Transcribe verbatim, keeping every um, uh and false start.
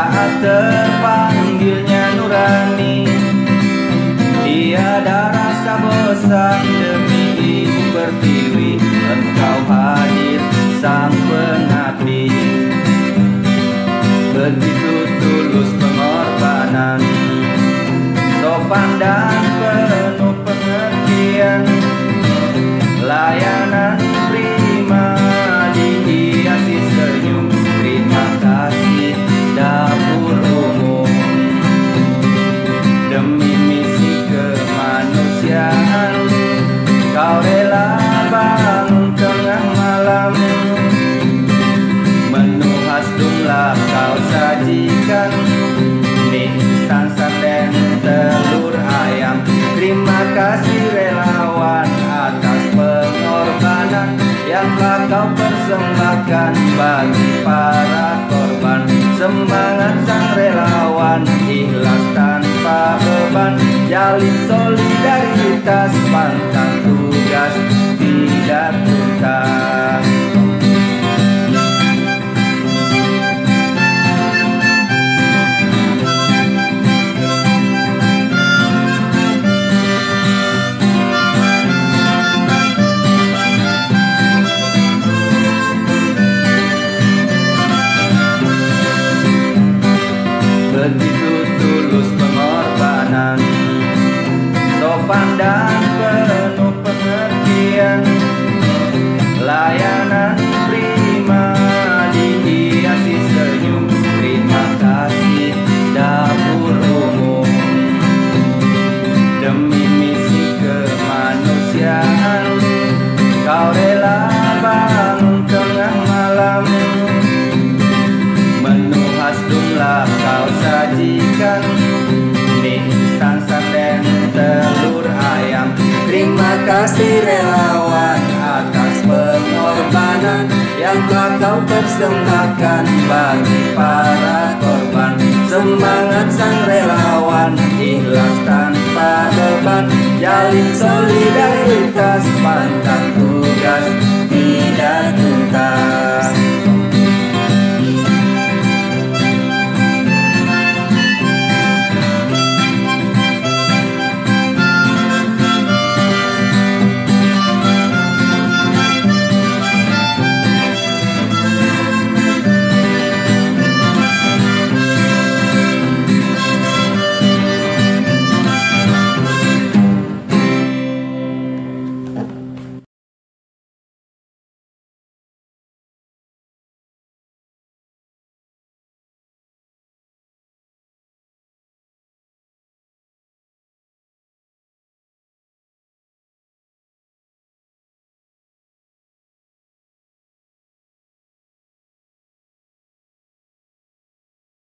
Saat terpanggilnya nurani, tiada rasa bosan demi ibu pertiwi. Engkau hadir sang pengabdi, begitu tulus pengorbanan, sopan dan penuh pengertian. Layanan prima dihiasi senyum. Terima kasih dapur umum, demi misi kemanusiaan kau rela bangun tengah malam. Menu khas jumlah kau sajikan, mie instan sarden telur ayam. Terima kasih relawan atas pengorbanan yang telah kau persembahkan bagi para korban. Semangat sang relawan, ikhlas tanpa beban, jalin solidaritas, pantang tugas tidak tuntas. Begitu tulus pengorbanan, sopan dan penuh pengertian. Layanan prima dihiasi senyum. Terima kasih dapur umum, demi misi kemanusiaan kau rela bangun tengah malam. Menu khas jumlah kau sajikan, mie instan sarden telur ayam. Terima kasih relawan atas pengorbanan yang telah kau persembahkan bagi para korban. Semangat sang relawan, ikhlas tanpa beban, jalin solidaritas, pantang tugas